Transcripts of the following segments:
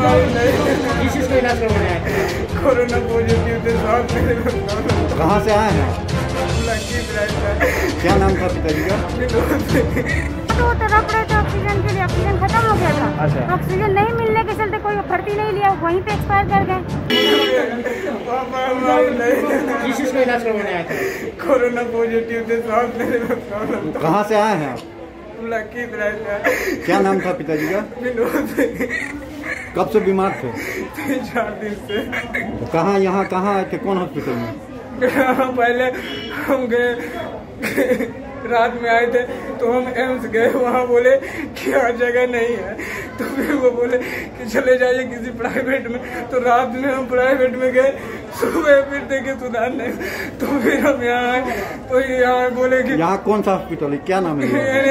किस चीज का इलाज करवाने आए थे? कोरोना पॉजिटिव थे साथ मेरे। कहाँ से आए हैं? क्या नाम था पिताजी का? तो तड़प रहे थे ऑक्सीजन के लिए, ऑक्सीजन खत्म हो गया था। अच्छा। ऑक्सीजन नहीं मिलने के चलते कोई भर्ती नहीं लिया, वहीं पे एक्सपायर कर गए। किस चीज का इलाज करवाने आए थे? कोरोना पॉजिटिव थे साथ मेरे। कहाँ से आए हैं? क्या नाम था पिताजी का? कब से बीमार थे? 3-4 दिन से। कहाँ यहाँ कहाँ आए थे? कौन हॉस्पिटल में? पहले हम गए, रात में आए थे तो हम एम्स गए, वहाँ बोले कि हर जगह नहीं है, तो फिर वो बोले कि चले जाइए किसी प्राइवेट में। तो रात में हम प्राइवेट में गए, सुबह फिर देखे सुधार नहीं, तो फिर हम यहाँ आए तो यहाँ बोले कि यहाँ कौन सा हॉस्पिटल है? क्या नाम है?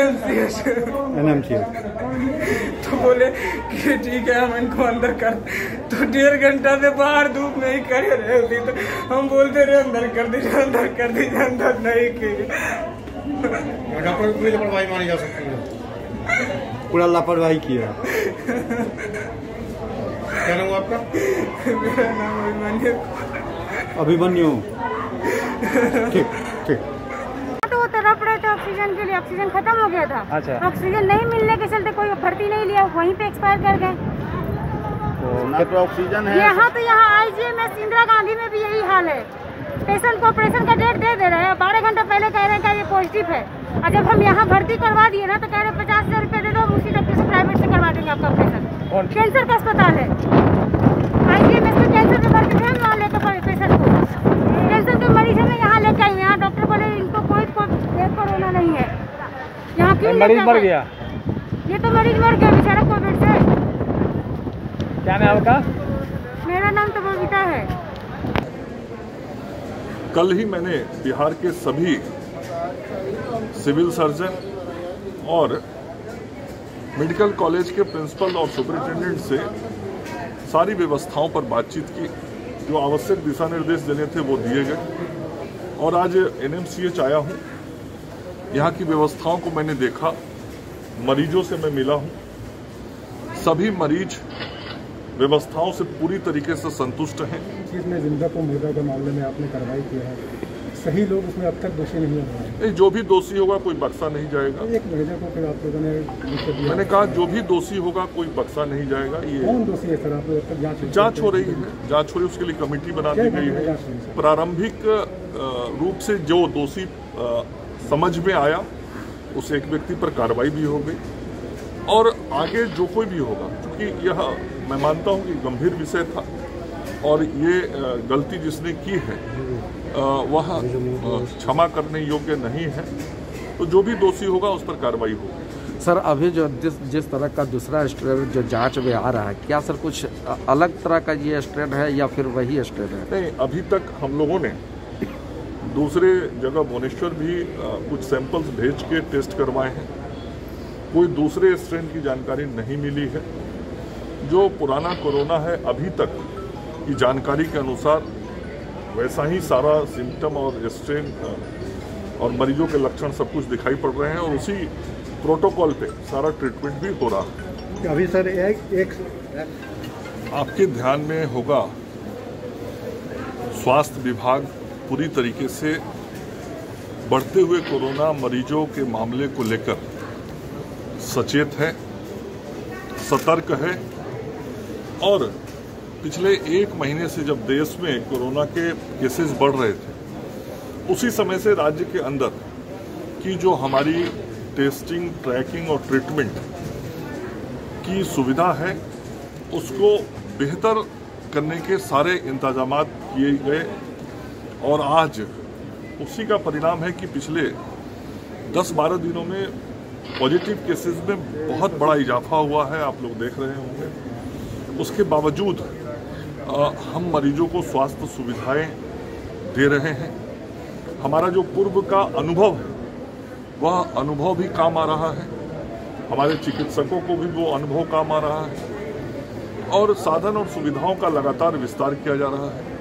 NMCH। तो बोले कि ठीक है हम इनको अंदर कर। तो 1.5 घंटा से बाहर धूप नहीं कर रहे होती, तो हम बोलते रहे अंदर कर दीजिए, अंदर कर दीजिए, अंदर नहीं किए। डॉक्टर की पूरी लापरवाही मानी जा सकती है। पूरा लापरवाही किया। क्या नाम हुआ आपका? मेरा नाम अभिमन्यु। ठीक ठीक। तो वो तड़प रहे थे ऑक्सीजन के लिए, ऑक्सीजन खत्म हो गया था। अच्छा। ऑक्सीजन नहीं मिलने के चलते कोई भर्ती नहीं लिया, वहीं पे एक्सपायर कर गए। तो ऑक्सीजन है यहाँ तो यहाँ IGMS इंदिरा गांधी में भी यही हाल है। पेशेंट को ऑपरेशन का डेट दे रहे हैं, 12 घंटा पहले कह रहे हैं कि ये पॉजिटिव है, और जब हम यहाँ भर्ती करवा दिए ना तो कह रहे हैं 50,000 रुपये दे दो, हम उसी डॉक्टर से प्राइवेट से करवा देंगे आपका ऑपरेशन। कैंसर का अस्पताल है, IGMS में कैंसर के भर्ती थे, हम वहाँ लेकर पेशेंट को कैंसर के मरीज हमें यहाँ लेकर आए। यहाँ डॉक्टर बोले इनको कोई कोरोना नहीं है। यहाँ क्यों मरीज मर गया? ये तो मरीज मर गया बेचारा कोविड से। क्या नाम आपका? मेरा नाम तो बबीता है। कल ही मैंने बिहार के सभी सिविल सर्जन और मेडिकल कॉलेज के प्रिंसिपल और सुपरिटेंडेंट से सारी व्यवस्थाओं पर बातचीत की। जो आवश्यक दिशा निर्देश देने थे वो दिए गए, और आज NMCH आया हूँ। यहाँ की व्यवस्थाओं को मैंने देखा, मरीजों से मैं मिला हूँ। सभी मरीज व्यवस्थाओं से पूरी तरीके से संतुष्ट हैं। इसमें जिंदा को मुर्दा के मामले में आपने कार्रवाई की है, सही लोग उसमें अब तक दोषी नहीं हुए हैं। जो भी दोषी होगा कोई बख्शा नहीं जाएगा। एक मरीजों को फिर आप लोगों ने मैंने कहा जो भी दोषी होगा कोई बख्शा नहीं जाएगा। ये कौन दोषी है सर? आप लोग तक जांच हो रही है, जांच हो रही है, उसके लिए कमेटी बना दी गई है। प्रारंभिक रूप से जो दोषी समझ में आया उस एक व्यक्ति पर कार्रवाई भी हो गई, और आगे जो कोई भी होगा, क्योंकि यह मैं मानता हूं कि गंभीर विषय था और ये गलती जिसने की है वह क्षमा करने योग्य नहीं है, तो जो भी दोषी होगा उस पर कार्रवाई होगी। सर अभी जो जिस तरह का दूसरा स्ट्रेन जो जांच में आ रहा है, क्या सर कुछ अलग तरह का ये स्ट्रेन है या फिर वही स्ट्रेन है? नहीं, अभी तक हम लोगों ने दूसरे जगह भुवनेश्वर भी कुछ सैंपल्स भेज के टेस्ट करवाए हैं। कोई दूसरे स्ट्रेन की जानकारी नहीं मिली है। जो पुराना कोरोना है अभी तक की जानकारी के अनुसार वैसा ही सारा सिम्टम और स्ट्रेन और मरीजों के लक्षण सब कुछ दिखाई पड़ रहे हैं, और उसी प्रोटोकॉल पे सारा ट्रीटमेंट भी हो रहा है। अभी सर एक आपके ध्यान में होगा, स्वास्थ्य विभाग पूरी तरीके से बढ़ते हुए कोरोना मरीजों के मामले को लेकर सचेत है, सतर्क है, और पिछले 1 महीने से जब देश में कोरोना के केसेस बढ़ रहे थे, उसी समय से राज्य के अंदर की जो हमारी टेस्टिंग, ट्रैकिंग और ट्रीटमेंट की सुविधा है उसको बेहतर करने के सारे इंतजामात किए गए, और आज उसी का परिणाम है कि पिछले 10-12 दिनों में पॉजिटिव केसेस में बहुत बड़ा इजाफा हुआ है, आप लोग देख रहे होंगे। उसके बावजूद हम मरीजों को स्वास्थ्य सुविधाएं दे रहे हैं। हमारा जो पूर्व का अनुभव है वह अनुभव भी काम आ रहा है, हमारे चिकित्सकों को भी वो अनुभव काम आ रहा है, और साधन और सुविधाओं का लगातार विस्तार किया जा रहा है।